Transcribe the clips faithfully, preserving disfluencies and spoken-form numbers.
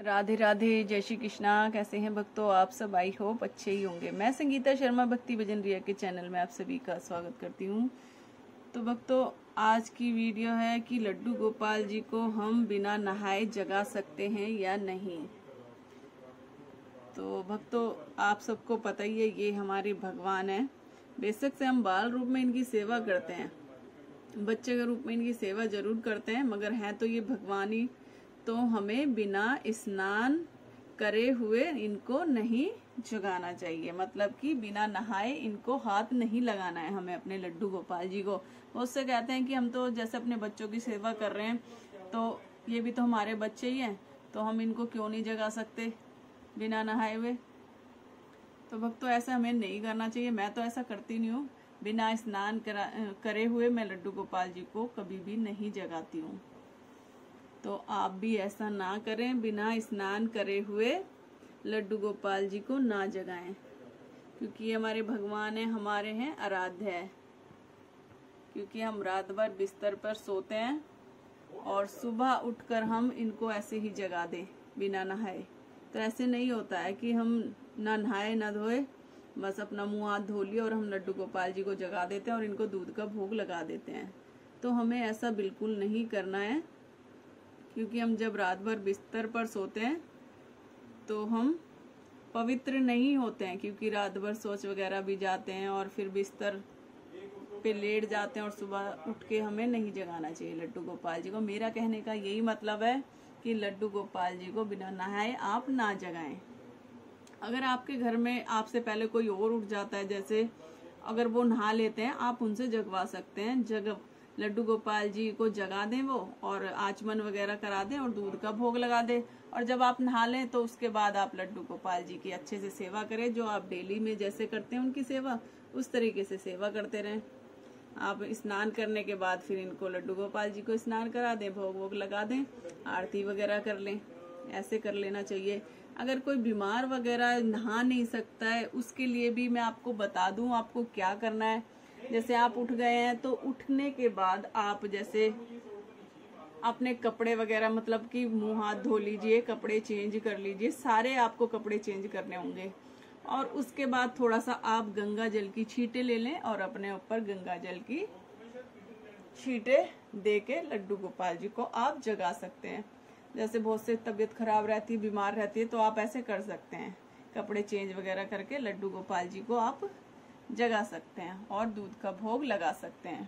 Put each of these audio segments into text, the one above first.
राधे राधे, जय श्री कृष्णा। कैसे हैं भक्तों आप सब? आई होप अच्छे ही होंगे। मैं संगीता शर्मा भक्ति भजन रिया के चैनल में आप सभी का स्वागत करती हूँ। तो भक्तों, आज की वीडियो है कि लड्डू गोपाल जी को हम बिना नहाए जगा सकते हैं या नहीं। तो भक्तों, आप सबको पता ही है ये हमारे भगवान है। बेशक से हम बाल रूप में इनकी सेवा करते हैं, बच्चे के रूप में इनकी सेवा जरूर करते हैं, मगर हैं तो ये भगवान ही। तो हमें बिना स्नान करे हुए इनको नहीं जगाना चाहिए, मतलब कि बिना नहाए इनको हाथ नहीं लगाना है हमें अपने लड्डू गोपाल जी को। उससे कहते हैं कि हम तो जैसे अपने बच्चों की सेवा कर रहे हैं, तो ये भी तो हमारे बच्चे ही हैं, तो हम इनको क्यों नहीं जगा सकते बिना नहाए हुए। तो भक्तों, ऐसा हमें नहीं करना चाहिए। मैं तो ऐसा करती नहीं हूँ। बिना स्नान करा करे हुए मैं लड्डू गोपाल जी को कभी भी नहीं जगाती हूँ। तो आप भी ऐसा ना करें, बिना स्नान करे हुए लड्डू गोपाल जी को ना जगाएं, क्योंकि ये हमारे भगवान हैं, हमारे हैं, आराध्य है। क्योंकि हम रात भर बिस्तर पर सोते हैं और सुबह उठकर हम इनको ऐसे ही जगा दें बिना नहाए। तो ऐसे नहीं होता है कि हम ना नहाए ना धोए, बस अपना मुंह हाथ धो लिया और हम लड्डू गोपाल जी को जगा देते हैं और इनको दूध का भोग लगा देते हैं। तो हमें ऐसा बिल्कुल नहीं करना है, क्योंकि हम जब रात भर बिस्तर पर सोते हैं तो हम पवित्र नहीं होते हैं, क्योंकि रात भर सोच वगैरह भी जाते हैं और फिर बिस्तर पे लेट जाते हैं और सुबह उठ के हमें नहीं जगाना चाहिए लड्डू गोपाल जी को। मेरा कहने का यही मतलब है कि लड्डू गोपाल जी को बिना नहाए आप ना जगाएं। अगर आपके घर में आपसे पहले कोई और उठ जाता है, जैसे अगर वो नहा लेते हैं, आप उनसे जगवा सकते हैं। जग लड्डू गोपाल जी को जगा दें वो, और आचमन वगैरह करा दें और दूध का भोग लगा दें। और जब आप नहा लें तो उसके बाद आप लड्डू गोपाल जी की अच्छे से सेवा करें। जो आप डेली में जैसे करते हैं उनकी सेवा, उस तरीके से सेवा करते रहें। आप स्नान करने के बाद फिर इनको लड्डू गोपाल जी को स्नान करा दें, भोग वोग लगा दें, आरती वगैरह कर लें। ऐसे कर लेना चाहिए। अगर कोई बीमार वगैरह नहा नहीं सकता है, उसके लिए भी मैं आपको बता दूं आपको क्या करना है। जैसे आप उठ गए हैं तो उठने के बाद आप जैसे अपने कपड़े वगैरह, मतलब कि मुंह हाथ धो लीजिए, कपड़े चेंज कर लीजिए, सारे आपको कपड़े चेंज करने होंगे। और उसके बाद थोड़ा सा आप गंगा जल की छींटे ले लें और अपने ऊपर गंगा जल की छींटे दे के लड्डू गोपाल जी को आप जगा सकते हैं। जैसे बहुत से तबीयत खराब रहती है, बीमार रहती है, तो आप ऐसे कर सकते हैं, कपड़े चेंज वगैरह करके लड्डू गोपाल जी को आप जगा सकते हैं और दूध का भोग लगा सकते हैं।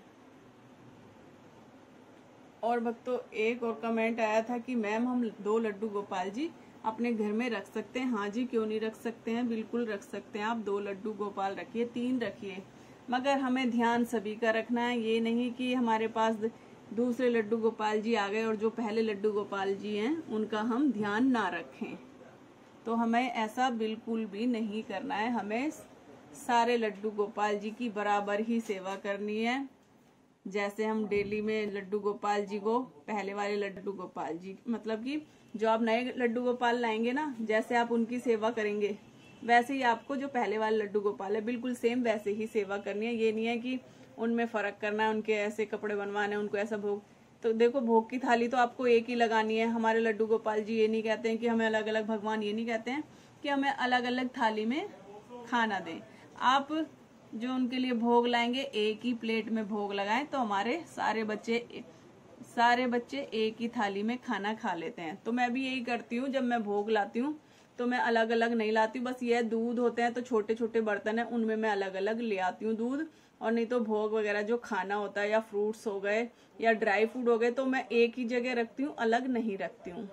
और भक्तों, एक और कमेंट आया था कि मैम हम दो लड्डू गोपाल जी अपने घर में रख सकते हैं। हाँ जी, क्यों नहीं रख सकते हैं, बिल्कुल रख सकते हैं। आप दो लड्डू गोपाल रखिए, तीन रखिए, मगर हमें ध्यान सभी का रखना है। ये नहीं कि हमारे पास दूसरे लड्डू गोपाल जी आ गए और जो पहले लड्डू गोपाल जी हैं उनका हम ध्यान ना रखें। तो हमें ऐसा बिल्कुल भी नहीं करना है। हमें सारे लड्डू गोपाल जी की बराबर ही सेवा करनी है। जैसे हम डेली में लड्डू गोपाल जी को, पहले वाले लड्डू गोपाल जी, मतलब कि जो आप नए लड्डू गोपाल लाएंगे ना, जैसे आप उनकी सेवा करेंगे वैसे ही आपको जो पहले वाले लड्डू गोपाल है बिल्कुल सेम वैसे ही सेवा करनी है। ये नहीं है कि उनमें फर्क करना है, उनके ऐसे कपड़े बनवाने हैं, उनको ऐसा भोग। तो देखो, भोग की थाली तो आपको एक ही लगानी है। हमारे लड्डू गोपाल जी ये नहीं कहते हैं कि हमें अलग अलग, भगवान ये नहीं कहते हैं कि हमें अलग अलग थाली में खाना दें। आप जो उनके लिए भोग लाएंगे एक ही प्लेट में भोग लगाएं, तो हमारे सारे बच्चे सारे बच्चे एक ही थाली में खाना खा लेते हैं। तो मैं भी यही करती हूँ, जब मैं भोग लाती हूँ तो मैं अलग अलग नहीं लाती हूँ। बस ये दूध होते हैं तो छोटे छोटे बर्तन है, उनमें मैं अलग अलग ले आती हूँ दूध। और नहीं तो भोग वगैरह जो खाना होता है, या फ्रूट्स हो गए या ड्राई फ्रूट हो गए, तो मैं एक ही जगह रखती हूँ, अलग नहीं रखती हूँ।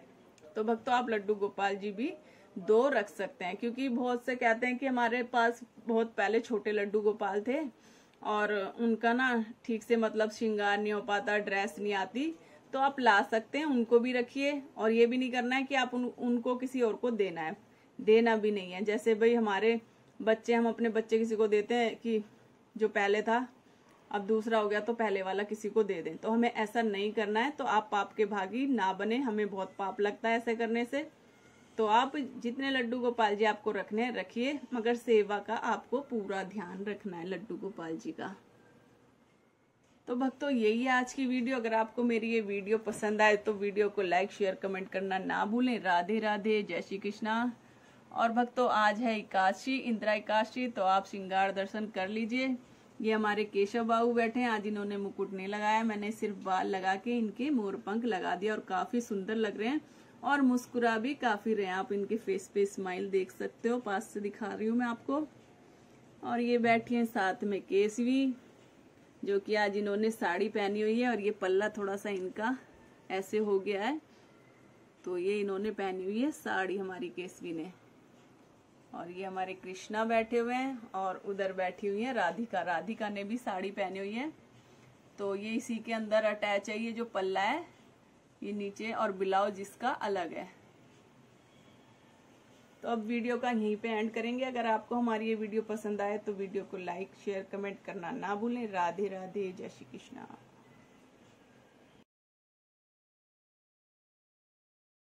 तो भक्तों, आप लड्डू गोपाल जी भी दो रख सकते हैं, क्योंकि बहुत से कहते हैं कि हमारे पास बहुत पहले छोटे लड्डू गोपाल थे और उनका ना ठीक से मतलब श्रृंगार नहीं हो पाता, ड्रेस नहीं आती। तो आप ला सकते हैं, उनको भी रखिए। और ये भी नहीं करना है कि आप उन, उनको किसी और को देना है, देना भी नहीं है। जैसे भाई हमारे बच्चे, हम अपने बच्चे किसी को देते हैं कि जो पहले था अब दूसरा हो गया तो पहले वाला किसी को दे दें, तो हमें ऐसा नहीं करना है। तो आप पाप के भागी ना बने, हमें बहुत पाप लगता है ऐसे करने से। तो आप जितने लड्डू गोपाल जी आपको रखने रखिए, मगर सेवा का आपको पूरा ध्यान रखना है लड्डू गोपाल जी का। तो भक्तों यही है आज की वीडियो। अगर आपको मेरी ये वीडियो पसंद आए तो वीडियो को लाइक शेयर कमेंट करना ना भूलें। राधे राधे, जय श्री कृष्णा। और भक्तों आज है एकादशी, इंदिरा एकादशी, तो आप श्रृंगार दर्शन कर लीजिए। ये हमारे केशव बाबू बैठे हैं। आज इन्होंने मुकुट नहीं लगाया, मैंने सिर्फ बाल लगा के इनके मोर पंख लगा दिया और काफी सुंदर लग रहे हैं और मुस्कुरा भी काफी रहे हैं। आप इनके फेस पे स्माइल देख सकते हो, पास से दिखा रही हूँ मैं आपको। और ये बैठी हैं साथ में केसवी, जो कि आज इन्होंने साड़ी पहनी हुई है और ये पल्ला थोड़ा सा इनका ऐसे हो गया है, तो ये इन्होंने पहनी हुई है साड़ी हमारी केसवी ने। और ये हमारे कृष्णा बैठे हुए हैं और उधर बैठी हुई है राधिका। राधिका ने भी साड़ी पहनी हुई है, तो ये इसी के अंदर अटैच है। ये जो पल्ला है ये नीचे और ब्लाउज इसका अलग है। तो अब वीडियो का यहीं पे एंड करेंगे। अगर आपको हमारी ये वीडियो पसंद आए तो वीडियो को लाइक शेयर कमेंट करना ना भूलें। राधे राधे, जय श्री कृष्णा।